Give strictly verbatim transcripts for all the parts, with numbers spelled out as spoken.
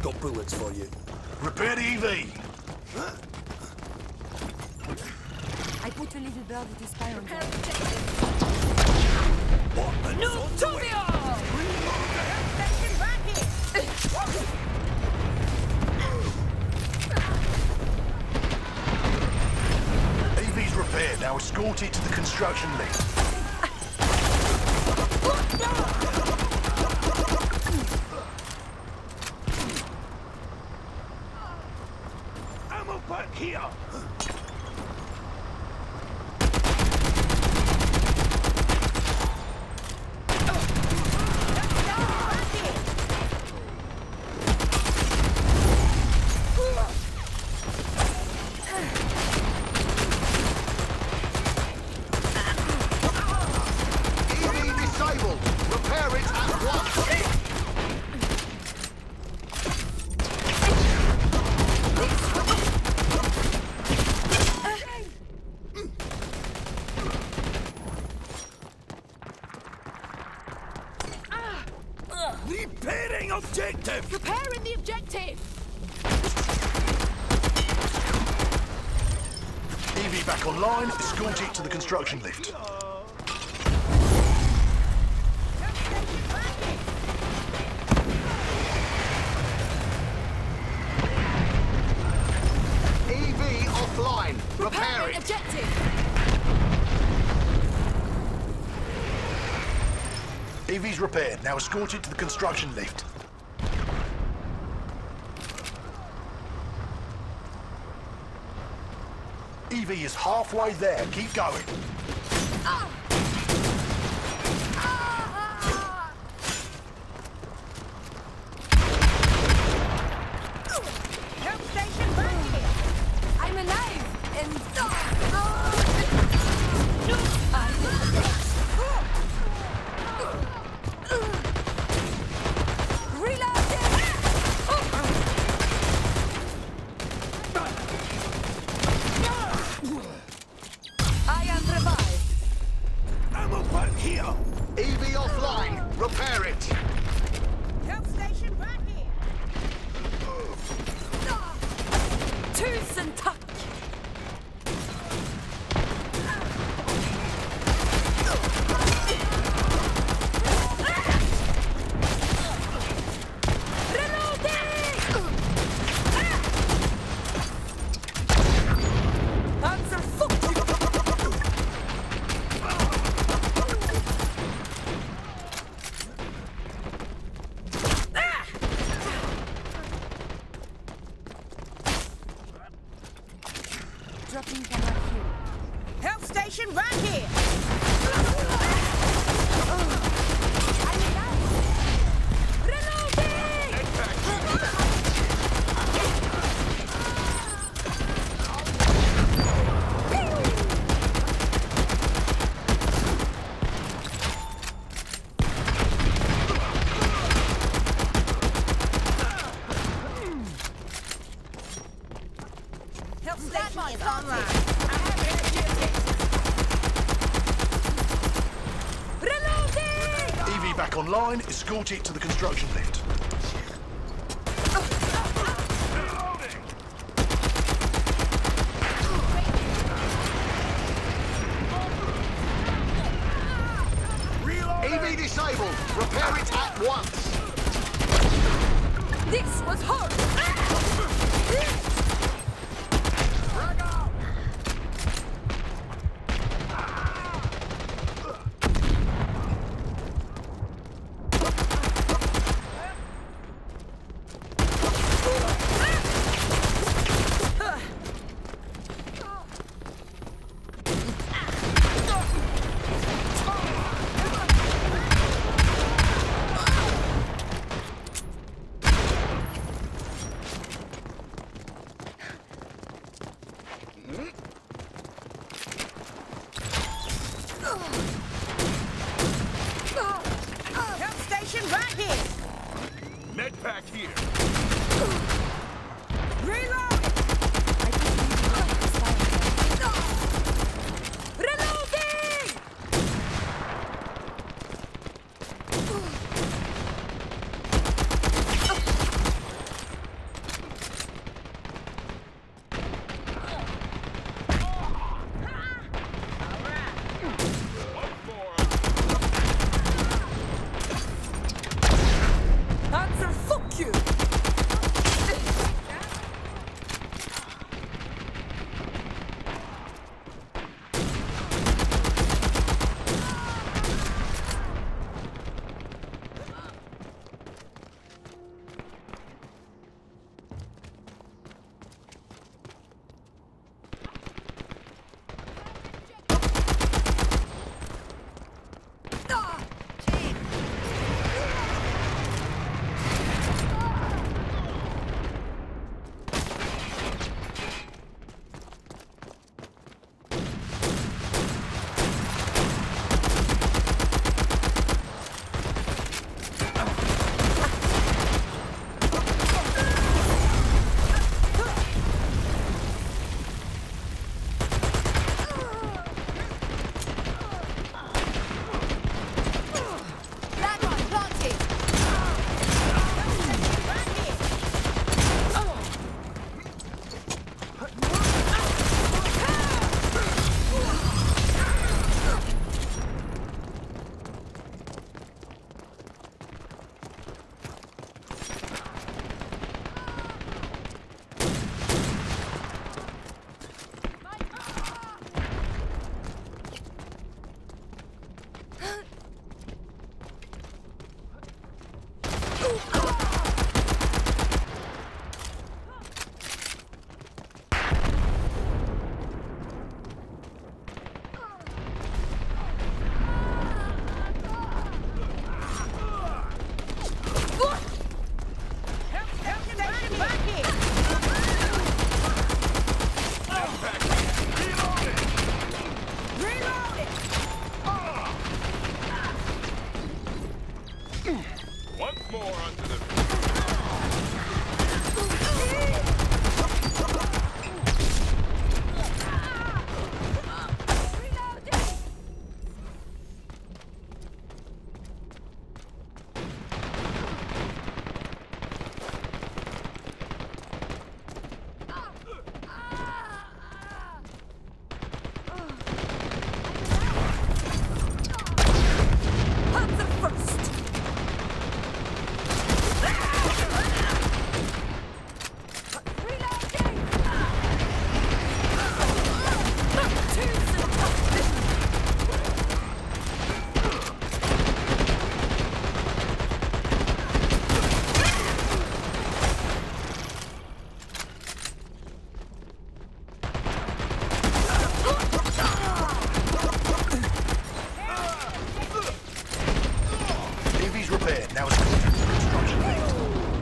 Got bullets for you. Repair the E V. I put a little bird with his spy on top. What? No, Tobio! Station back here! E V's repaired. Now escort it to the construction lift. Ammo back here! Repairing objective! Repairing the objective! E V back online. Escort it to the construction lift. E V offline. Repair it. Objective! E V's repaired. Now escort it to the construction lift. E V is halfway there. Keep going. Ah! Help station back here! I'm alive! And... Oh! No! I... E V offline. Repair it. Help station back here! Tooth and tuck! Dropping from our queue. Help station back here! Help station is online. I have an objective. Reloading! E V back online. Escort it to the construction lift. E V disabled. Repair it at once. This was hard! Help station back here! Med pack here. Reload! Reloading! Once more onto the... Now it's clear to the construction lift.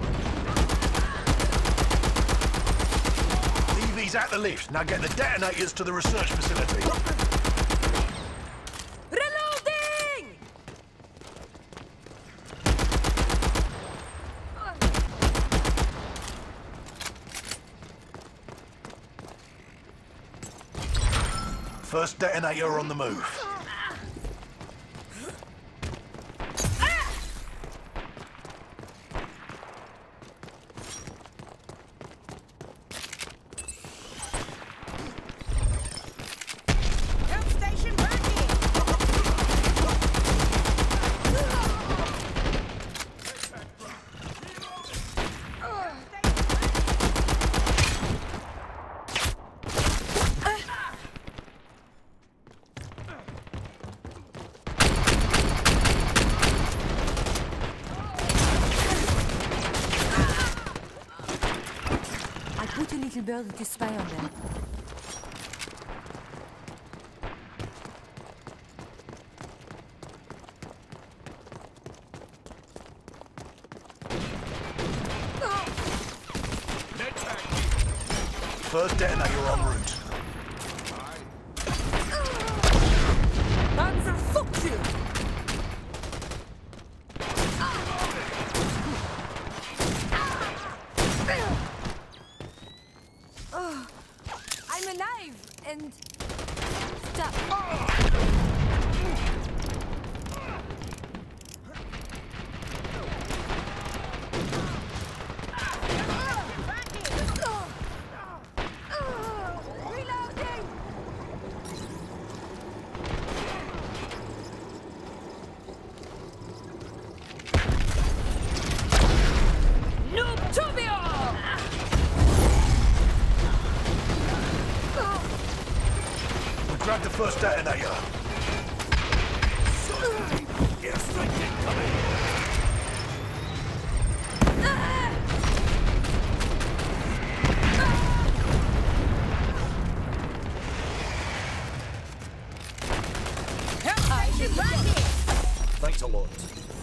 E V's at the lift. Now get the detonators to the research facility. Reloading! First detonator on the move. Put a little bird to spy on them. First detonator en route. Panzer, fuck you! Oh, I'm alive and stop. Grab the first detonator. Airstrike incoming! Thanks a lot.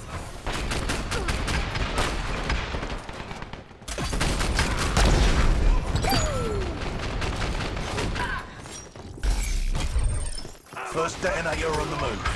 First detonator on the move.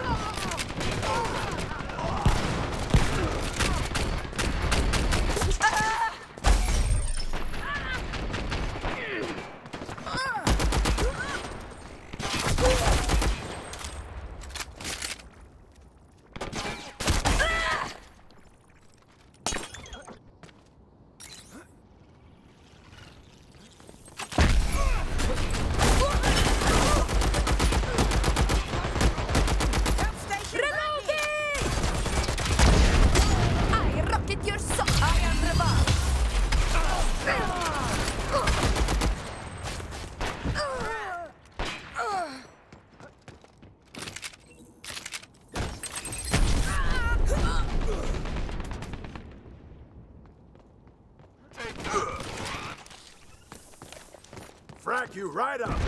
Frack you right up!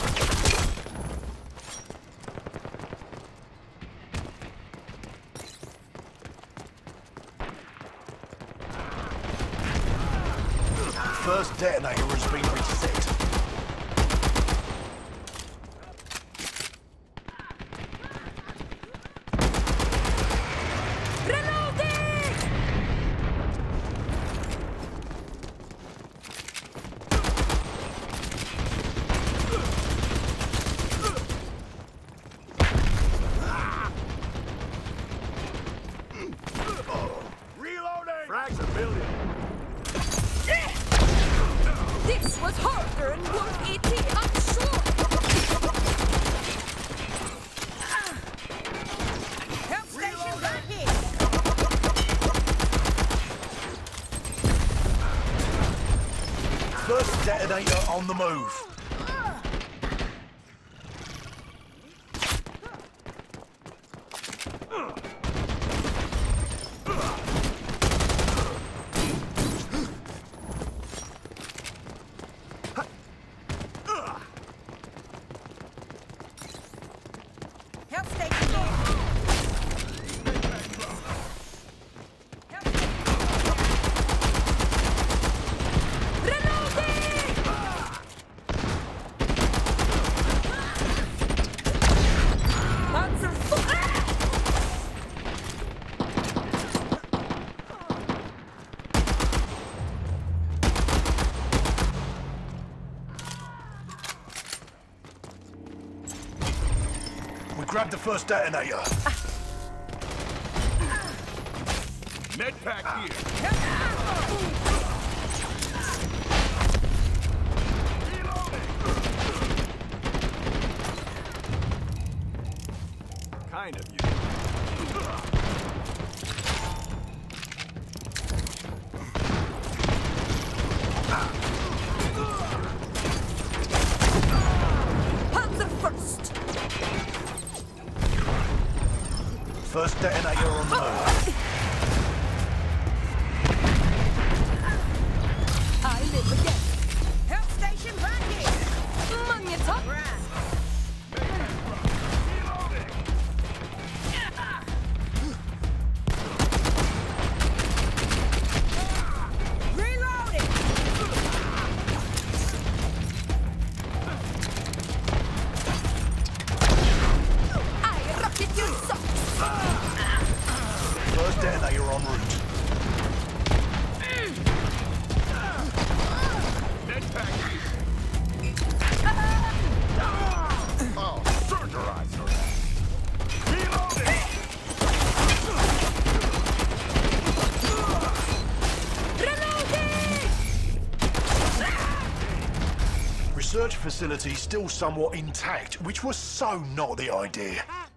First detonator has been reset. Reload! was harder and worth eating, I'm sure. Help station right here. First detonator on the move. Help station there. We grabbed the first detonator. Med pack here. Kind of you. Panzer first. First detonator on the move. I live again. Help station right here. Mange takk. Right. Reloading. I rocket your socks. First detonator en route. Med pack here. Oh, Fertilizer. Reloading. Research facility still somewhat intact, which was so not the idea.